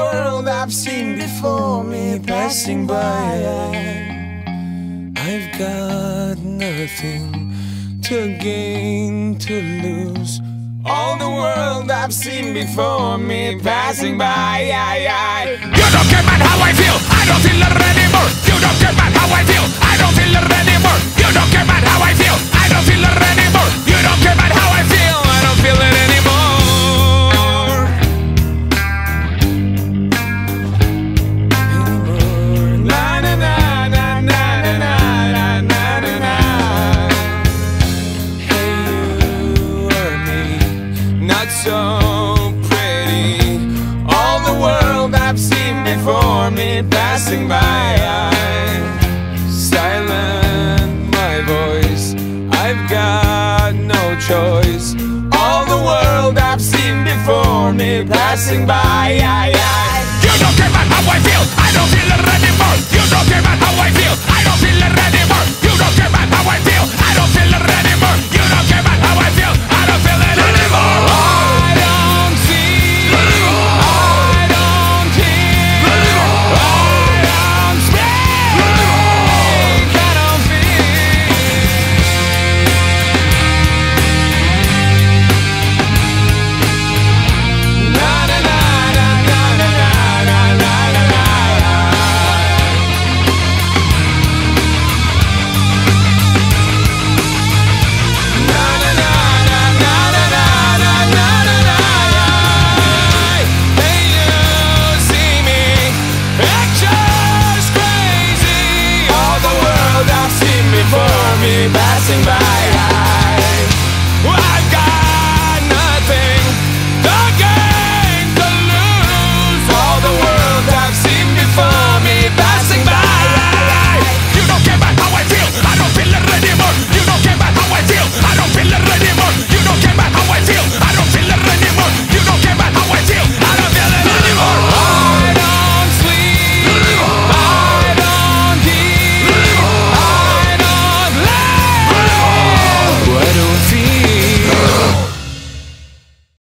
world I've seen before me passing by. I've got nothing to gain, to lose. All the world I've seen before me passing by. You don't care about how I feel, I don't feel it anymore. You don't care about how I feel, I don't feel it anymore. You don't care about how I feel, I don't feel it anymore. You don't care about how I feel, I don't feel it anymore. Na na na na na na na na na. Hey, you or me, not so pretty. All the world I've seen before me passing by. Silent my voice, I've got no choice. All the world I've seen before me passing by.